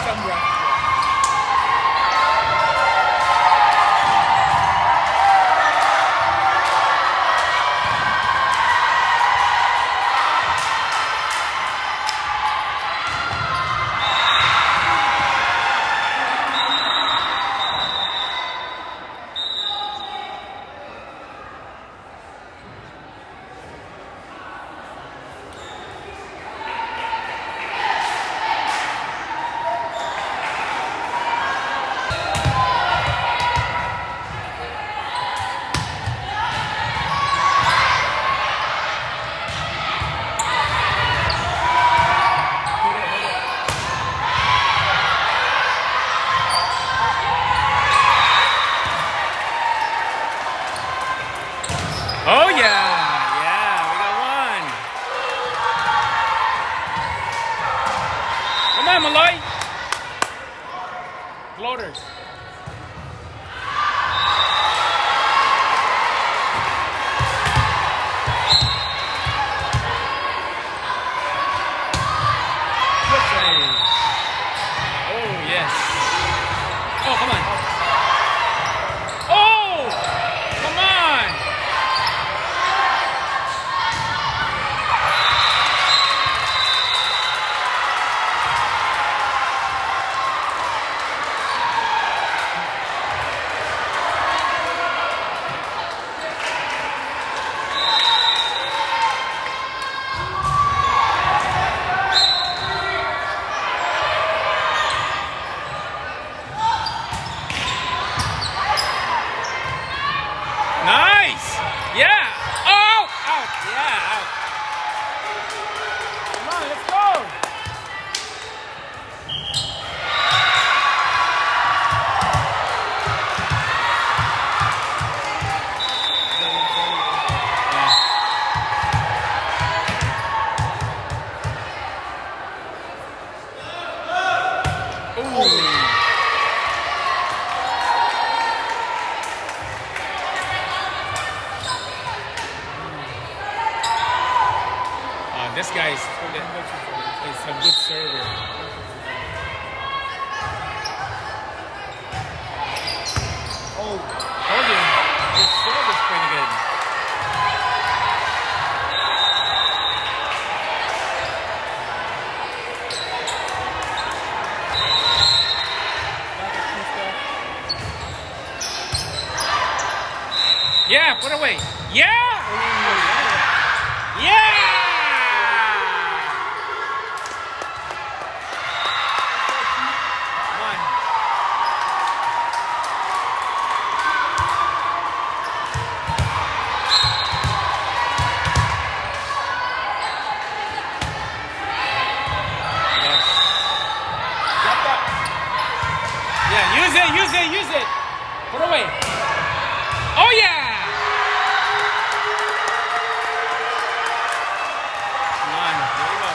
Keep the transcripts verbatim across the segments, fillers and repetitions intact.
some breath. Oh yeah, yeah, we got one. Come on, Malloy. Floaters. Oh yes. Oh, come on. Oh, come on. Nice! Yeah! Oh! Out! Yeah! Out! Come on, let's go! Ooh! This guy is, is a good server. Oh, holding. His serve is pretty good. Yeah, put away. Yeah! Yeah! Yeah, use it, use it, use it. Put away. Oh yeah! Come on, there you go.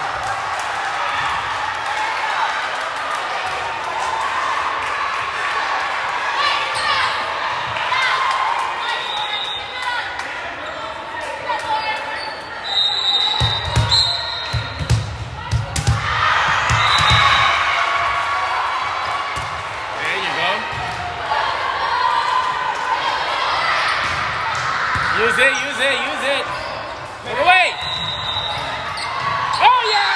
Use it, use it, use it. Put away. Oh yeah!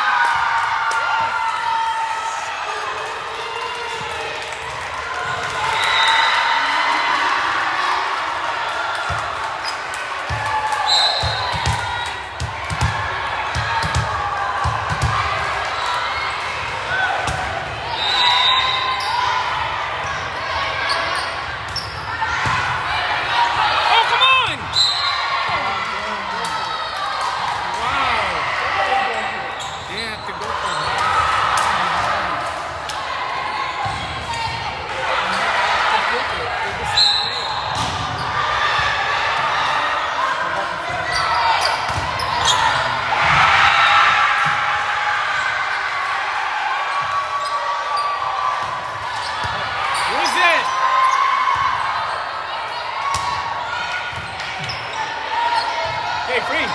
Okay, free.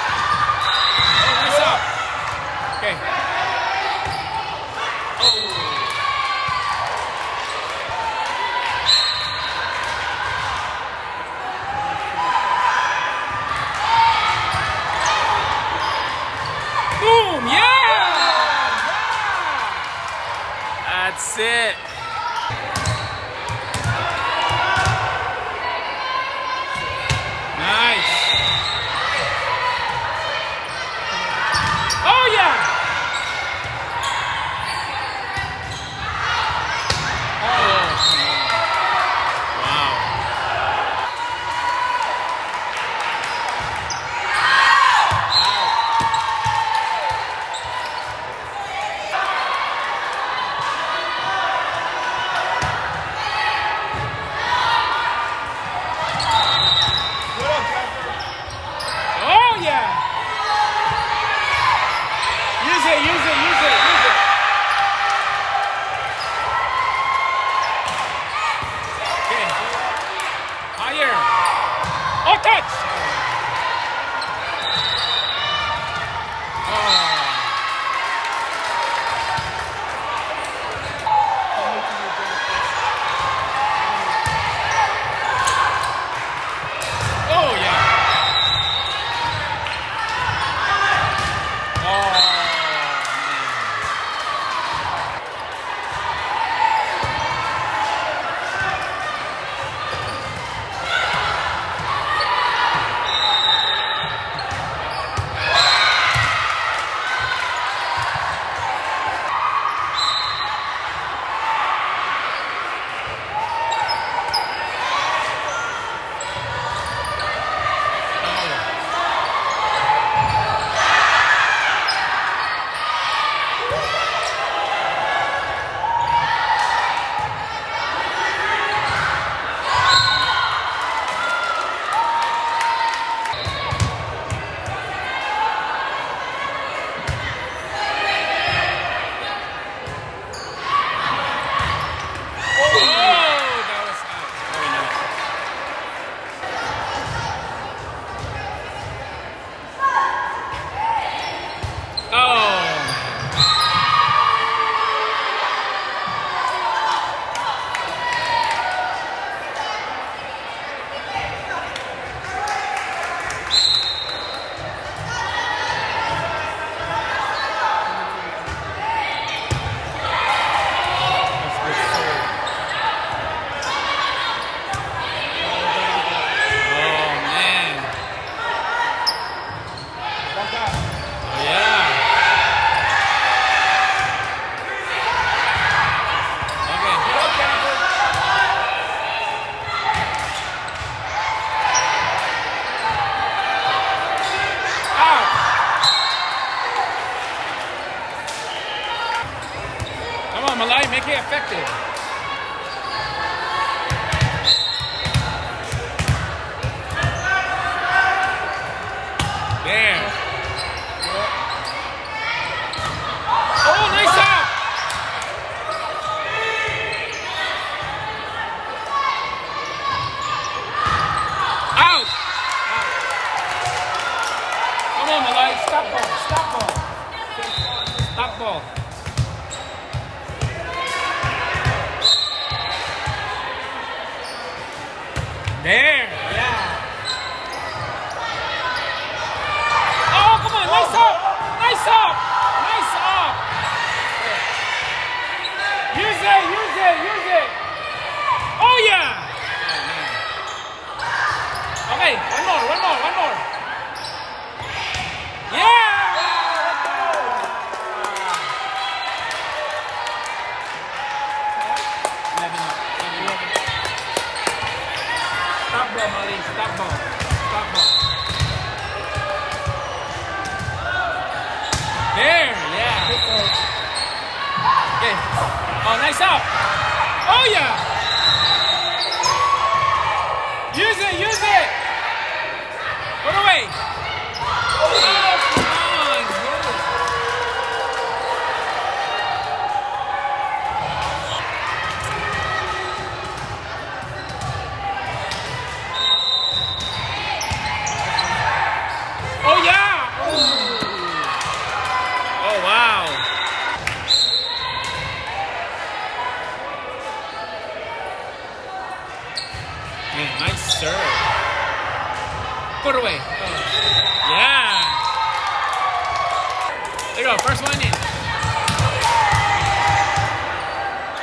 Oh, nice up. Okay. Oh. That's it. Nice. Oh, yeah. Oh, wow. Oh, yeah. Use it, use it, use it, use it. Okay. Higher. Oh, touch. Oh, yeah. Malay, make it effective. There. Oh, nice out. Out. Come on, Malay. Stop ball. Stop ball. Stop ball. There, yeah. Oh, come on, nice up, nice up, nice up. Use it, use it, use it. Oh, yeah. Okay, one more, one more, one more. Yeah. Stop ball, Molly. Stop ball. Stop ball. There, yeah. Okay. Oh, nice out. Oh, yeah. Use it, use it. Put away. Oh, come on. Oh, yeah. Oh, oh wow. Man, nice serve. Put away. Oh. Yeah. There you go. First one in.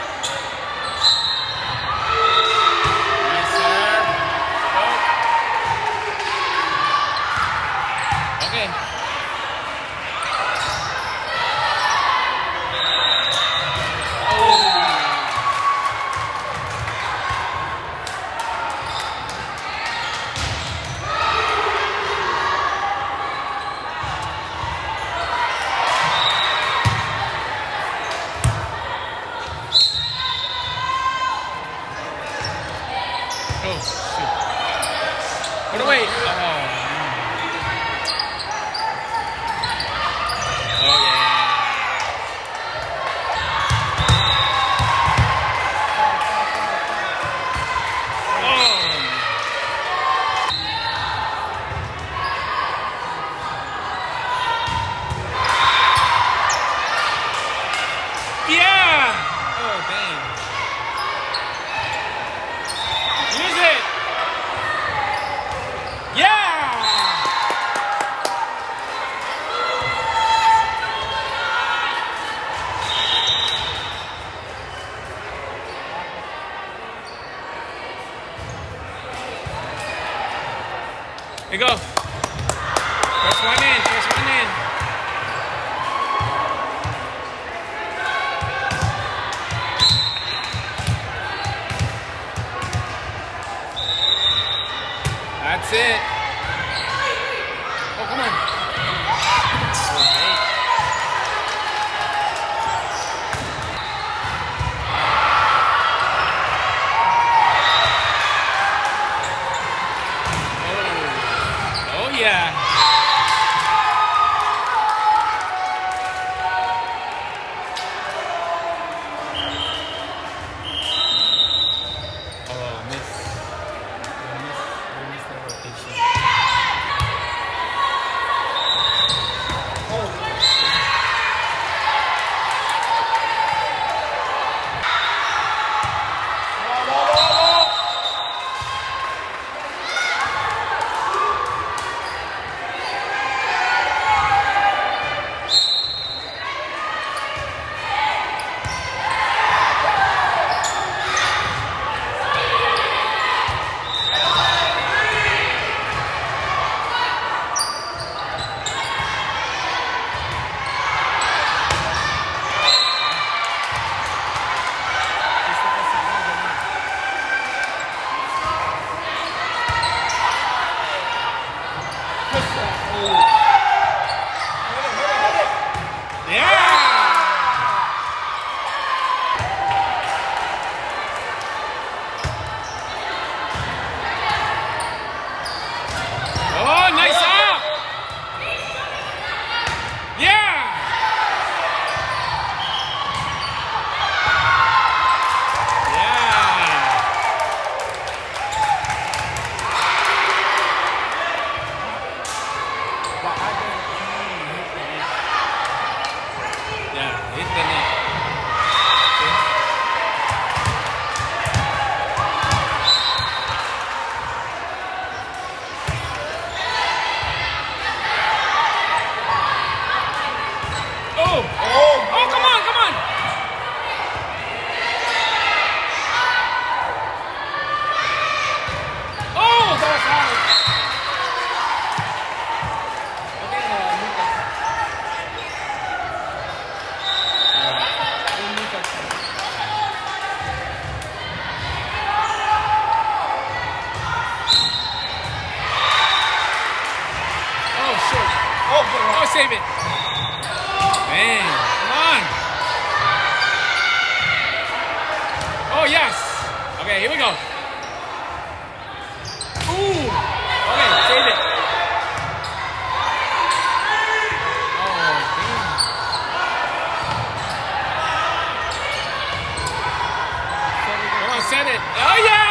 Yeah! Oh, dang. Use it! Yeah! Here you go. First one in, first one in. That's it. Oh, come on. Okay. Oh, oh yeah. Oh, miss. We miss, we miss the rotation. Save it. Man, come on. Oh, yes. Okay, here we go. Ooh. Okay, save it. Oh, damn. Come on, set it. Oh, yeah.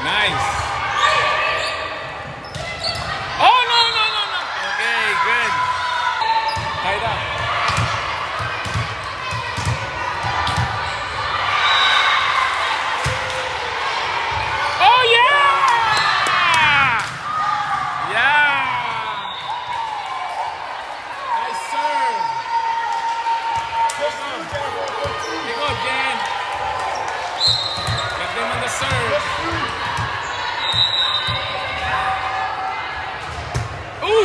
Nice. Oh, no, no, no, no. Okay, good. Tied up. Oh, yeah! Yeah! Nice serve. Here you go, Dan. Get them on the serve. Ooh!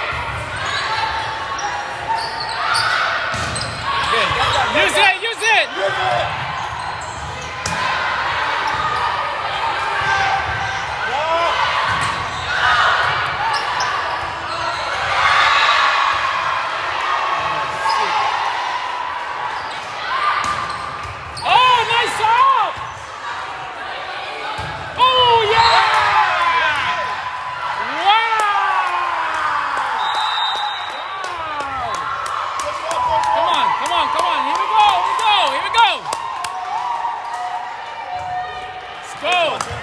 Good. Use it, use it! Oh, nice up! Oh, yeah! Come on, come on, come on. Here we go, here we go, here we go. Let's go.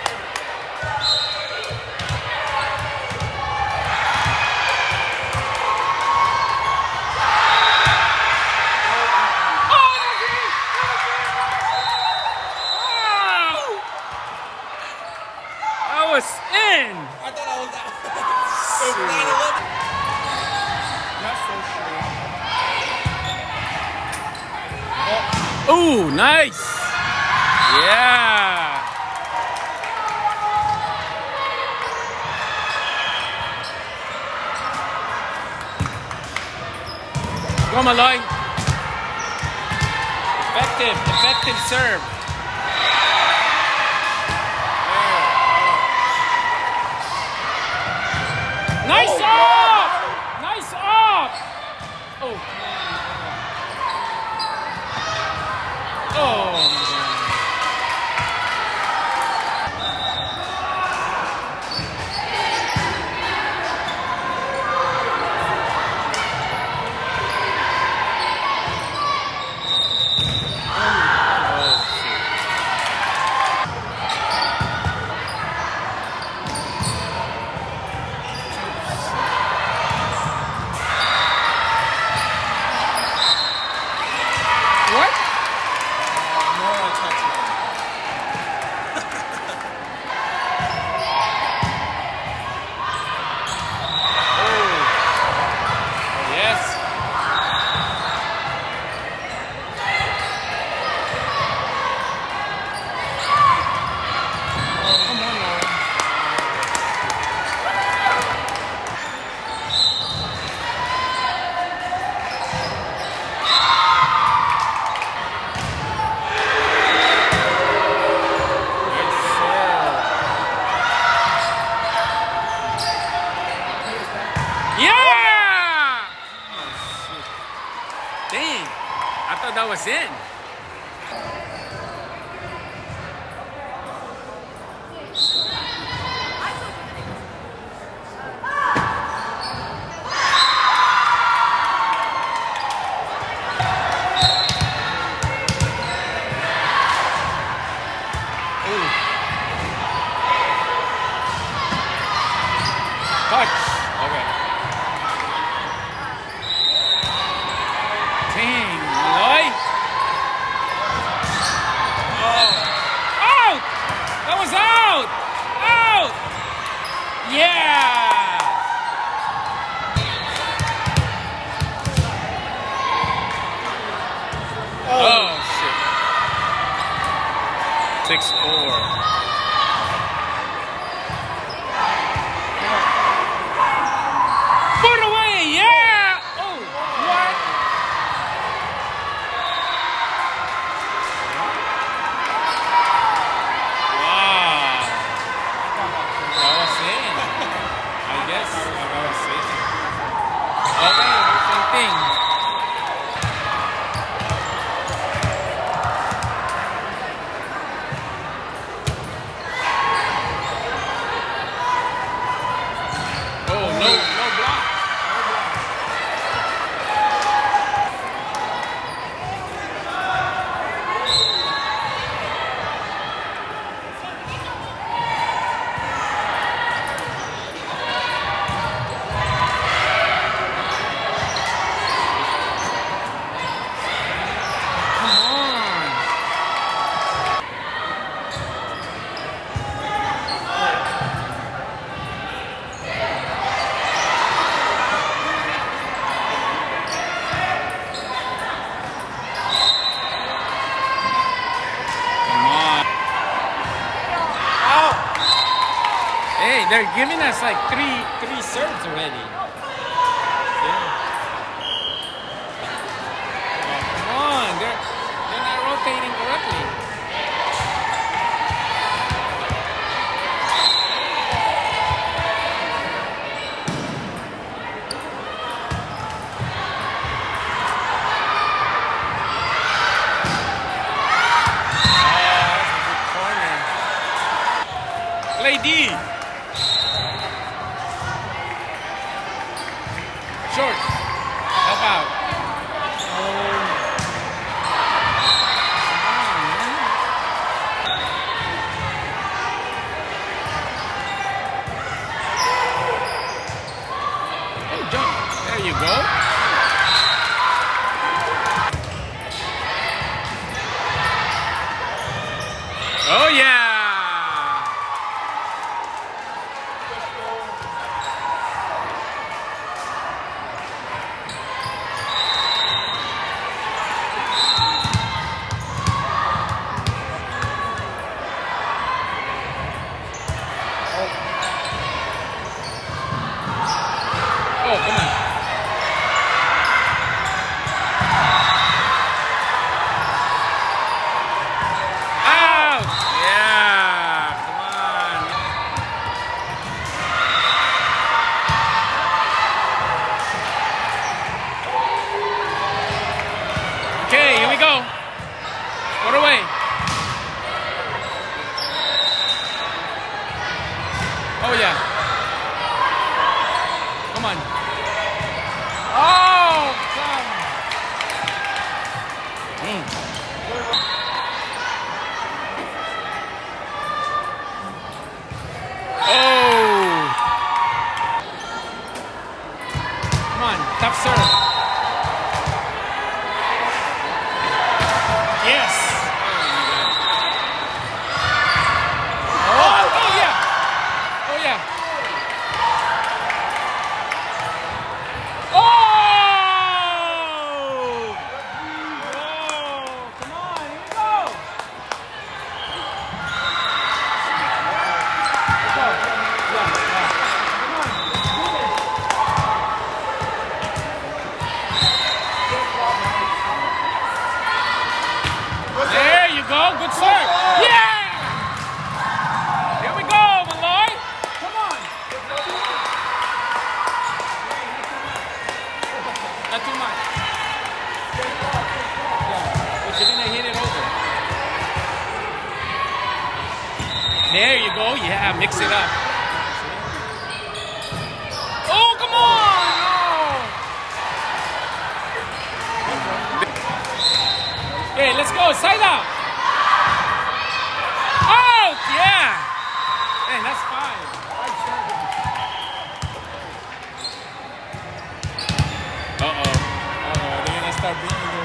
Oh, that's it. Wow. That was in. I thought I was out. It was nine eleven. That's so sure. Ooh, nice. Yeah. Go, Malloy. Effective, effective serve. Nice Oh, up! Nice up! Oh. Oh, my God. What? More touchdown. Oh. Yes. Come on, Lauren. Nice serve. Yeah! Oh, shit. Dang. I thought that was in. Ooh. Touch. Okay. Dang, Malloy. Oh. Out! That was out! Out! Yeah! Oh, shit. six four. Put it away, yeah! Oh, what? Wow. That was in. I guess that was in. Okay, same thing. Oh, no, no block. they're giving us like three three serves already. Yeah. Oh, come on, they're they're not rotating correctly. Play D. Short. Help out. Oh. Oh, jump. There you go. Oh, yeah. Oh, come on. Out! Yeah, come on. Okay, here we go. Put away. Oh, yeah. Come on. Oh, come. Mm. Oh. Come on, tough serve. Yes. Oh, oh yeah. Oh yeah. Oh! There you go. Good serve. Yeah! Here we go, Malloy. Come on. Not too much. Yeah, but you're gonna hit it over. There you go. Yeah, mix it up. Oh, come on! No. Okay, let's go. Side out. Out! Yeah. Hey, that's fine. Uh-oh. Uh-oh. They're gonna start beating you.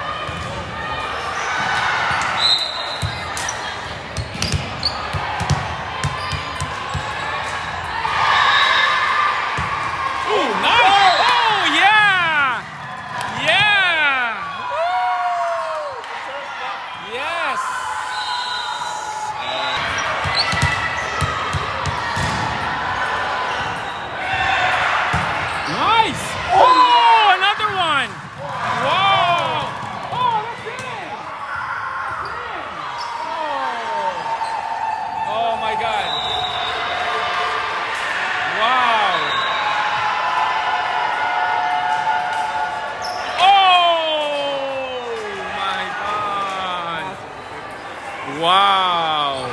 Wow.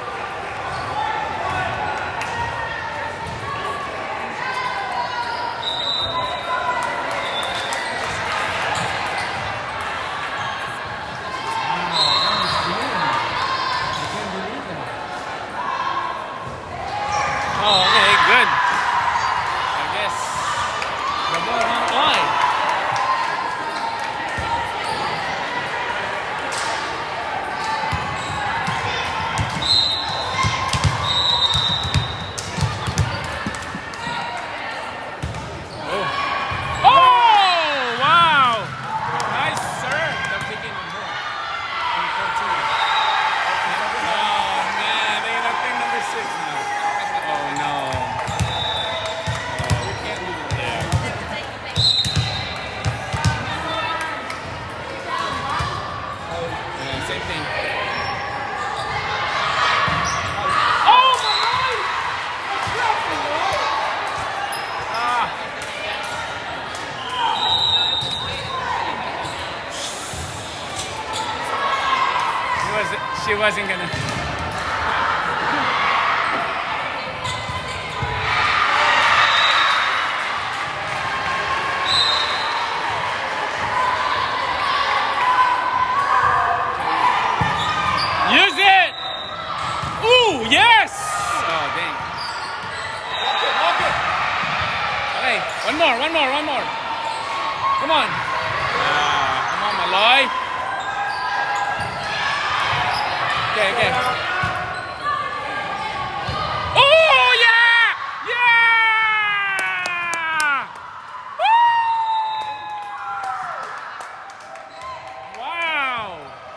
Oh, okay, good. I guess the ball went wide. Oh no. wasn't gonna. Use it! Ooh, yes! Oh, dang. Lock it, lock it. Okay, one more, one more, one more. Come on. Ah, come on, Malloy. Okay, okay. Oh, yeah! Yeah! Woo! Wow.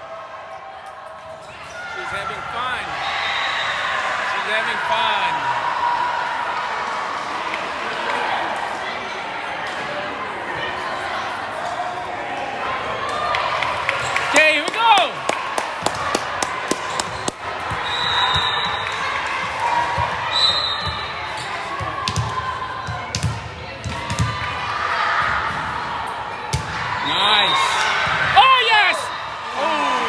She's having fun. She's having fun. Okay, here we go. Nice. Oh, yes. Oh.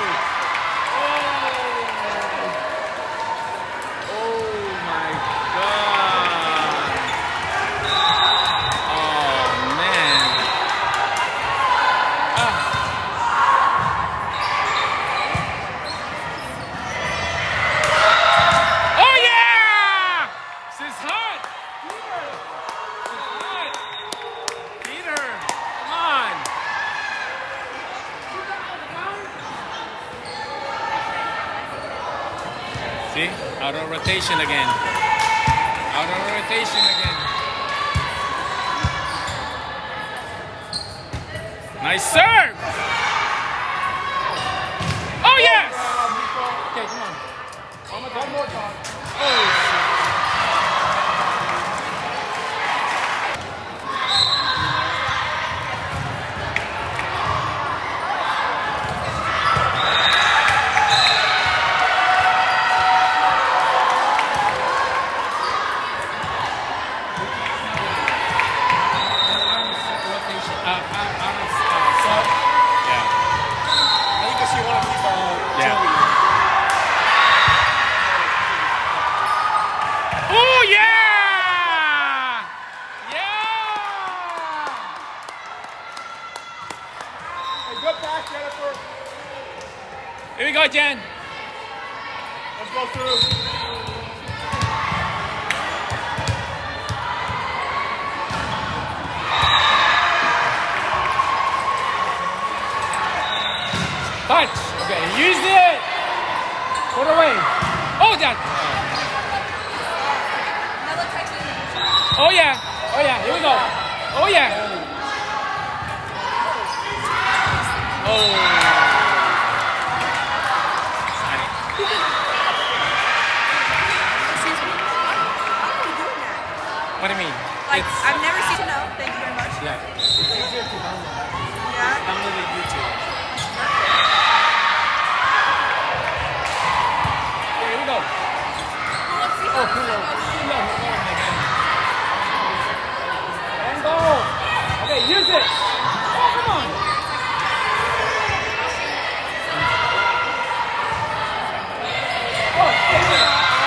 See? Out of rotation again. Out of rotation again. Nice serve! Oh, yes! Okay, come on. One more time. One more time. Oh, here we go, Jen. Let's go through. Touch. Okay, use it. Put away. Oh, that. Oh, yeah. Oh, yeah. Here we go. Oh, yeah. Oh. What do you mean? Like, It's, I've never seen it. No, thank you very much. yeah. It's easier to download. Yeah. Download it YouTube. Okay, here we go. Let's see Oh, how cool. this goes. And go. Okay, use it. Oh, come on. Oh, take it.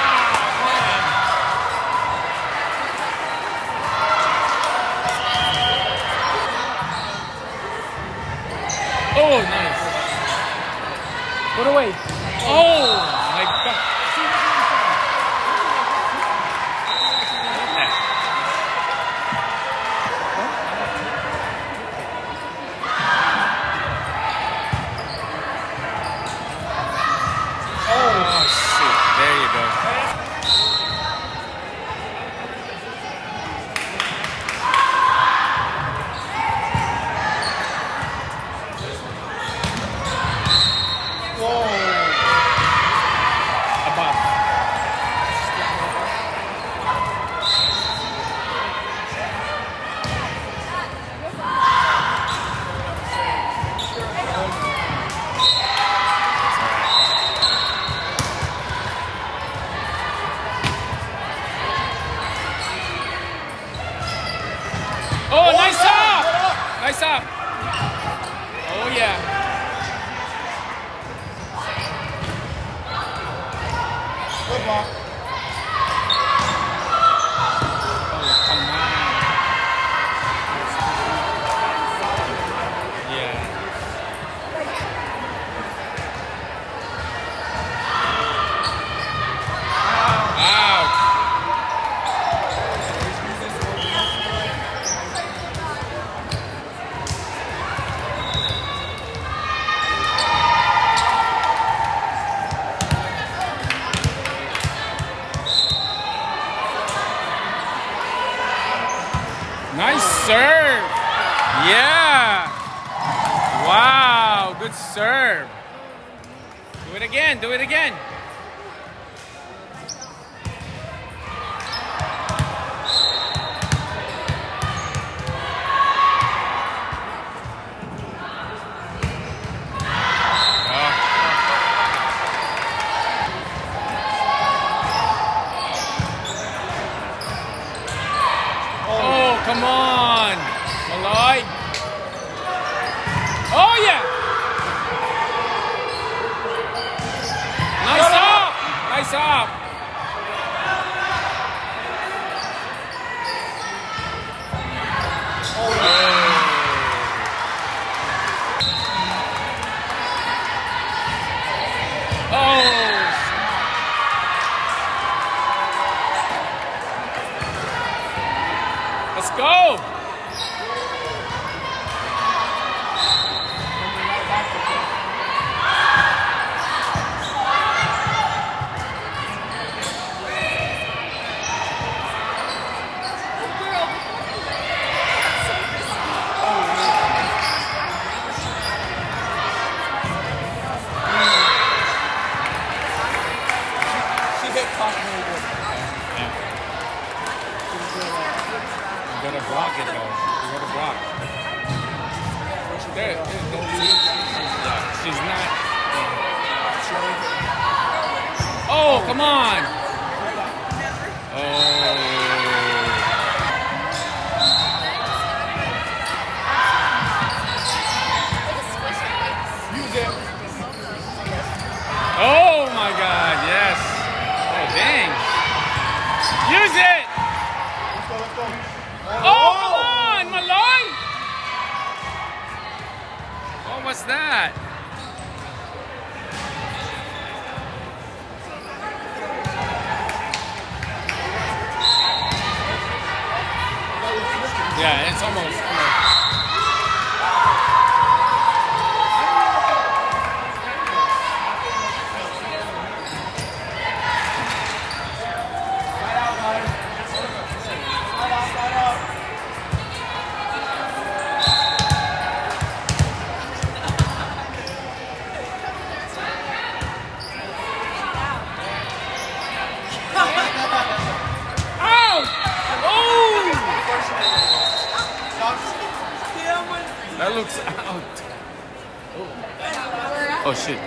Oh, nice. Put away. Oh, my God. Oh, shit. There you go. Oh, nice up! Nice up! Oh, yeah. Nice serve. Yeah. Wow, good serve. Do it again, do it again. Come on, Malloy. Oh, yeah. Nice up. Nice up. Oh. Oh. Let's go! She hit top really good. You gotta block it though. You gotta block. There, there, there. Yeah, she's not. Oh, come on! Oh. Oh my God! Yes. Oh dang! Use it! Oh, come on, Malloy! What was that? Yeah, it's almost. almost. That looks out. Oh, oh shit.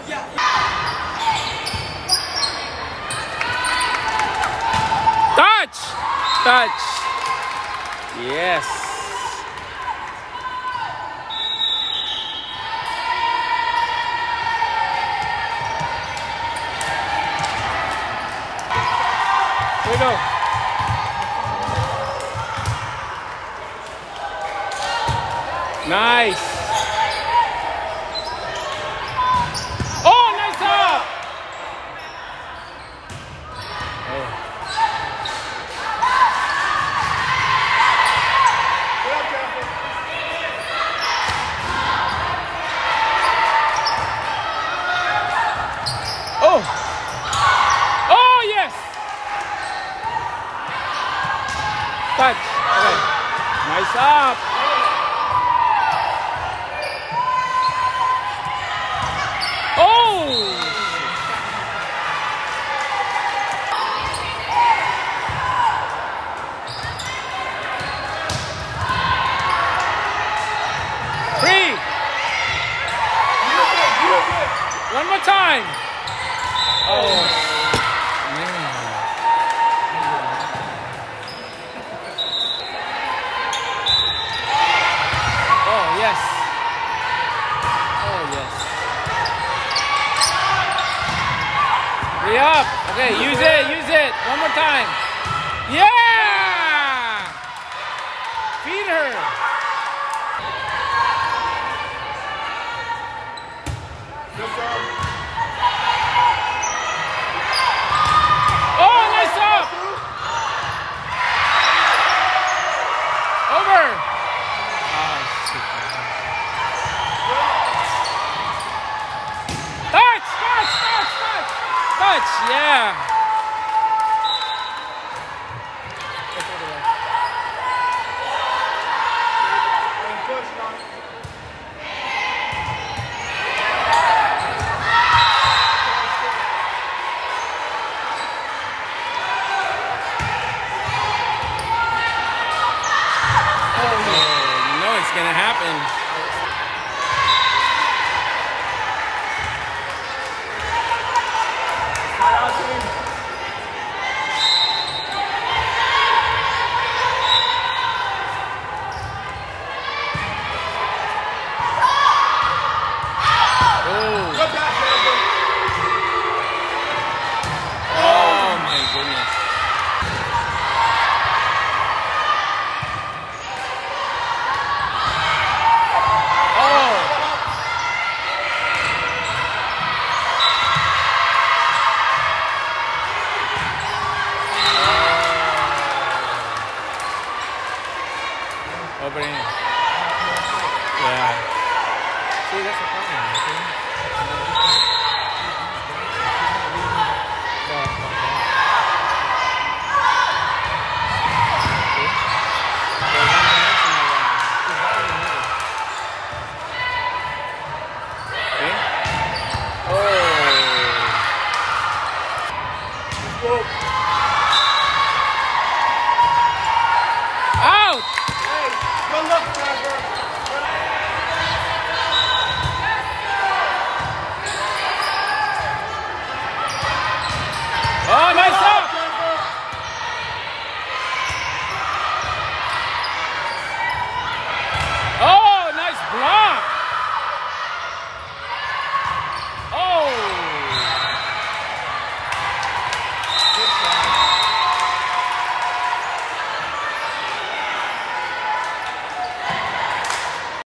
Touch! Touch! Yes. Here we go. Nice. Oh, nice up. Oh. Oh. Oh, yes. Touch. Okay. Nice up. One more time. Oh, man. Oh, yes. Oh, yes. Hurry up. Okay, use it, use it. One more time. Yeah! Feed her. Oh, nice up! Over! Oh, shit. Touch! Touch! Touch! Touch! Touch! Yeah! You know it's gonna happen. Opening.